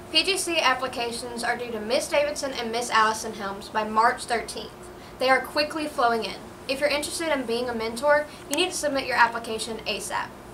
PGC applications are due to Miss Davidson and Miss Allison Helms by March 13th. They are quickly flowing in. If you're interested in being a mentor, you need to submit your application ASAP.